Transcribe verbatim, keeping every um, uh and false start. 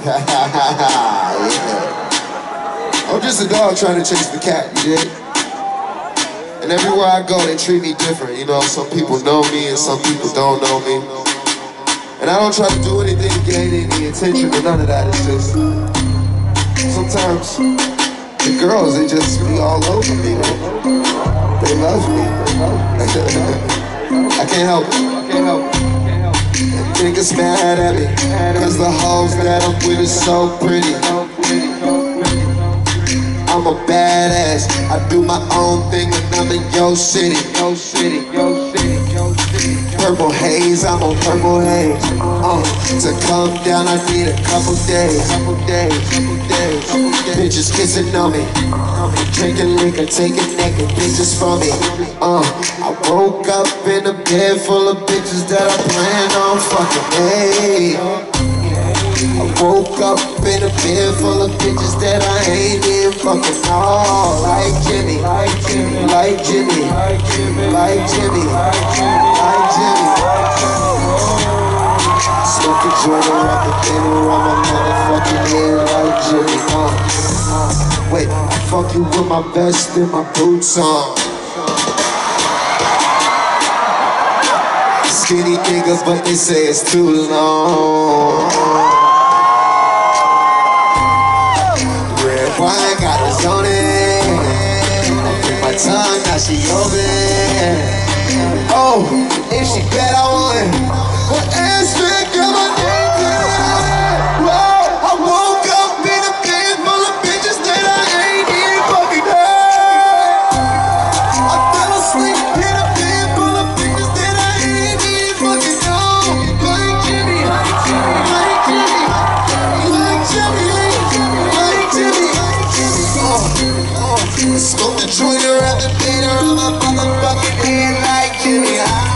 Yeah. I'm just a dog trying to chase the cat, you dig? And everywhere I go, they treat me different. You know, some people know me and some people don't know me. And I don't try to do anything to gain any attention or none of that. It's just, sometimes the girls, they just be all over me, man. They love me. I can't help it. I can't help it. Niggas mad at me, cause the hoes that I'm with is so pretty. I'm a badass, I do my own thing and I'm in your city. Your city, your city, your city. Purple haze, I'm on purple haze. Uh, to come down I need a couple days. Couple days, couple days, couple days. Bitches kissing on me, drinking liquor, taking naked bitches from me. Uh, I woke up in a bed full of bitches that I plan on fucking. Hey, I woke up in a bed full of bitches that I ain't even fucking all. Like Jimmy, like Jimmy, like Jimmy, like Jimmy, like Jimmy, like Jimmy. Smoke a joint and wrap the thing around my motherfucking head like Jimmy. Uh, wait, I fuck you with my vest and my boots on. Skinny niggas, but they say it's too long. Red wine got us on it. I bit my tongue, now she open. Oh, if she bet I won, well, ass big, girl, my name clear. Whoa, I woke up in a bed full of bitches that I ain't even fucking heard. I fell asleep in a bed full of bitches that I ain't even fucking know. Like Jimmy, like Jimmy, like Jimmy, like Jimmy, like Jimmy, like Jimmy. Oh, oh, smoke the joint around the theater on my motherfucking head like Jimmy.